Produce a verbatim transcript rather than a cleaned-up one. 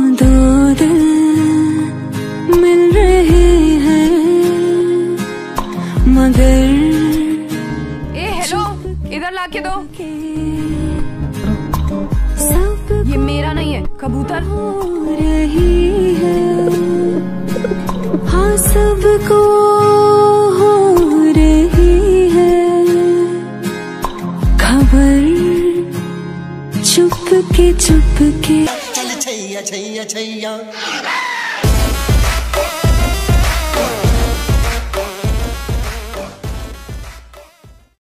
दो दिल मिल रहे हैं मगर ए हेलो, इधर लाके दो। ये मेरा नहीं है, कबूतर। हो रही है हाँ सबको हो रही है खबर चुप के चुप के चल छैया छैया छैया।